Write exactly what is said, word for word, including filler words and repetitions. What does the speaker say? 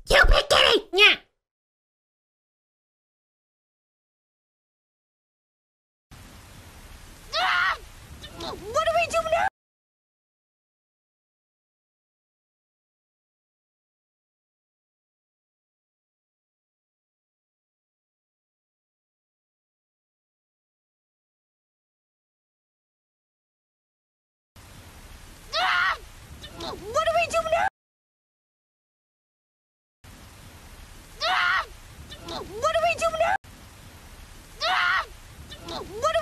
Chịu biết kia đi nha. What do we do now? What do we do now? What do we do now? What do